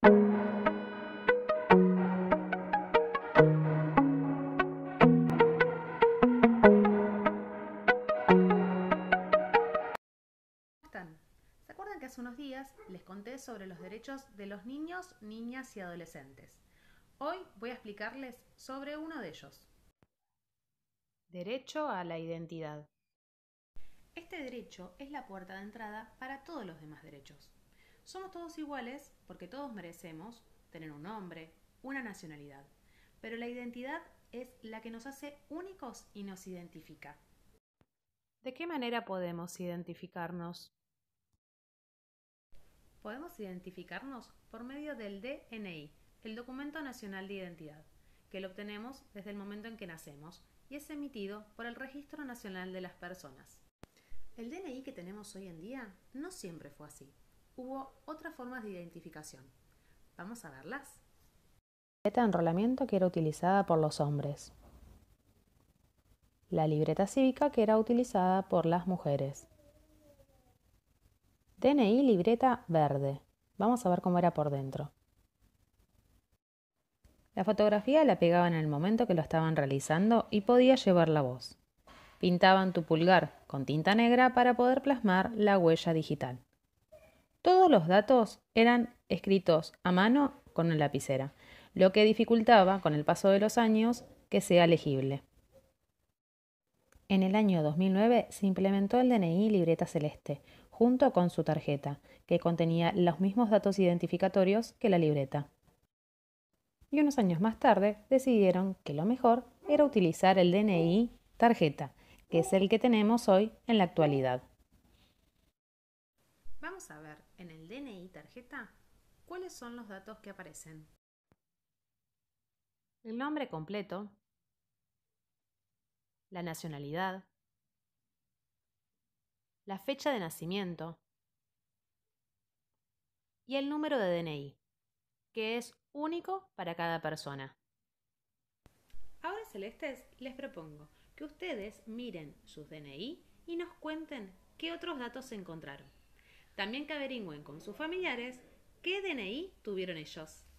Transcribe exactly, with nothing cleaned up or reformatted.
¿Están? ¿Se acuerdan que hace unos días les conté sobre los derechos de los niños, niñas y adolescentes? Hoy voy a explicarles sobre uno de ellos. Derecho a la identidad. Este derecho es la puerta de entrada para todos los demás derechos. Somos todos iguales porque todos merecemos tener un nombre, una nacionalidad, pero la identidad es la que nos hace únicos y nos identifica. ¿De qué manera podemos identificarnos? Podemos identificarnos por medio del D N I, el Documento Nacional de Identidad, que lo obtenemos desde el momento en que nacemos y es emitido por el Registro Nacional de las Personas. El D N I que tenemos hoy en día no siempre fue así. Hubo otras formas de identificación. Vamos a verlas. La libreta de enrolamiento que era utilizada por los hombres. La libreta cívica que era utilizada por las mujeres. D N I libreta verde. Vamos a ver cómo era por dentro. La fotografía la pegaban en el momento que lo estaban realizando y podía llevar la voz. Pintaban tu pulgar con tinta negra para poder plasmar la huella digital. Todos los datos eran escritos a mano con una lapicera, lo que dificultaba, con el paso de los años, que sea legible. En el año dos mil nueve se implementó el D N I libreta celeste, junto con su tarjeta, que contenía los mismos datos identificatorios que la libreta. Y unos años más tarde decidieron que lo mejor era utilizar el D N I tarjeta, que es el que tenemos hoy en la actualidad. Vamos a ver en el D N I tarjeta cuáles son los datos que aparecen. El nombre completo, la nacionalidad, la fecha de nacimiento y el número de D N I, que es único para cada persona. Ahora, celestes, les propongo que ustedes miren sus D N I y nos cuenten qué otros datos se encontraron. También que averigüen con sus familiares qué D N I tuvieron ellos.